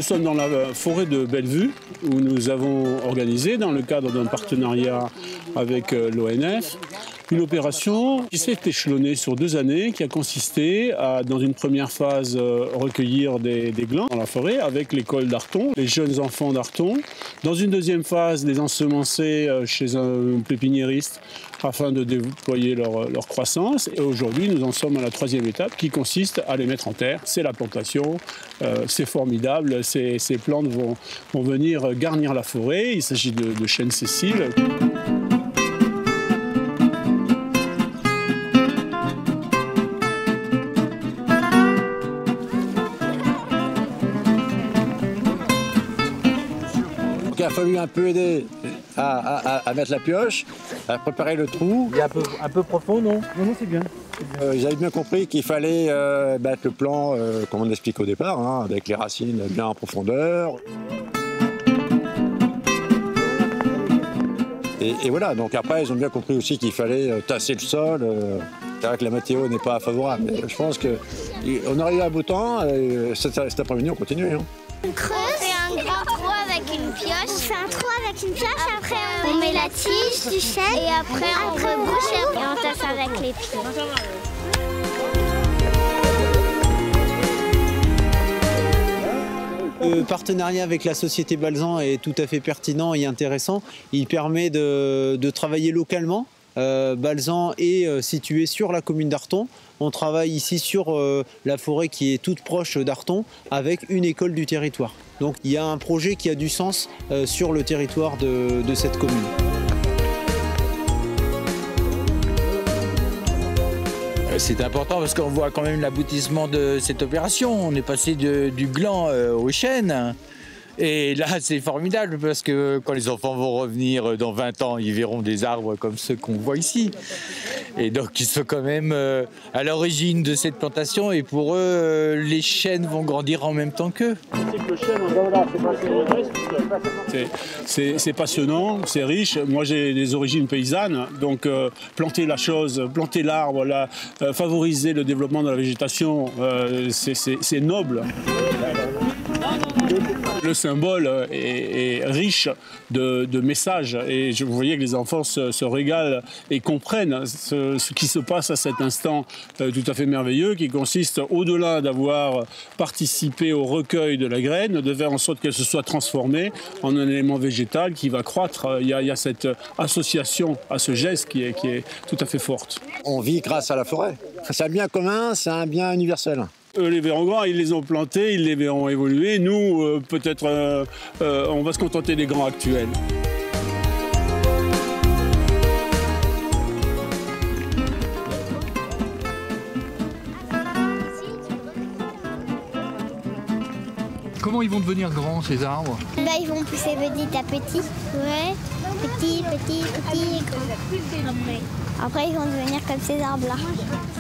sommes dans la forêt de Bellevue où nous avons organisé, dans le cadre d'un partenariat avec l'ONF, une opération qui s'est échelonnée sur 2 années, qui a consisté à, dans une première phase, recueillir des glands dans la forêt avec l'école d'Arton, les jeunes enfants d'Arton. Dans une deuxième phase, les ensemencer chez un pépiniériste afin de déployer leur croissance. Et aujourd'hui, nous en sommes à la 3e étape qui consiste à les mettre en terre. C'est la plantation, c'est formidable, ces plantes vont venir garnir la forêt. Il s'agit de chênes sessiles. Il a fallu un peu aider à mettre la pioche, à préparer le trou. Il est un peu profond, non? Non, c'est bien. Ils avaient bien compris qu'il fallait mettre le plan, comme on explique au départ, hein, avec les racines bien en profondeur. Et voilà, donc après, ils ont bien compris aussi qu'il fallait tasser le sol. C'est vrai que la météo n'est pas favorable, mais je pense qu'on arrive à beau temps, et cet après-midi, on continue. Hein. On creuse, on fait un grand trou avec une pioche. On fait un trou avec une pioche, après on met la tige du chêne et après on rebouche et on tasse avec les pieds. Le partenariat avec la société Balzan est tout à fait pertinent et intéressant. Il permet de travailler localement. Balzan est situé sur la commune d'Arton. On travaille ici sur la forêt qui est toute proche d'Arton avec une école du territoire. Donc il y a un projet qui a du sens sur le territoire de cette commune. C'est important parce qu'on voit quand même l'aboutissement de cette opération. On est passé du gland au chêne. Et là, c'est formidable parce que quand les enfants vont revenir dans 20 ans, ils verront des arbres comme ceux qu'on voit ici. Et donc, ils sont quand même à l'origine de cette plantation et pour eux, les chênes vont grandir en même temps qu'eux. C'est passionnant, c'est riche. Moi, j'ai des origines paysannes, donc planter la chose, planter l'arbre, favoriser le développement de la végétation, c'est noble. Le symbole est riche de messages et vous voyez que les enfants se régalent et comprennent ce qui se passe à cet instant tout à fait merveilleux qui consiste, au-delà d'avoir participé au recueil de la graine, de faire en sorte qu'elle se soit transformée en un élément végétal qui va croître. Il y a cette association à ce geste qui est tout à fait forte. On vit grâce à la forêt. C'est un bien commun, c'est un bien universel. Eux les verront grands, ils les ont plantés, ils les verront évoluer. Nous, peut-être, on va se contenter des grands actuels. Comment ils vont devenir grands, ces arbres? Ils vont pousser petit à petit. Ouais, petit, grand. Après, ils vont devenir comme ces arbres-là.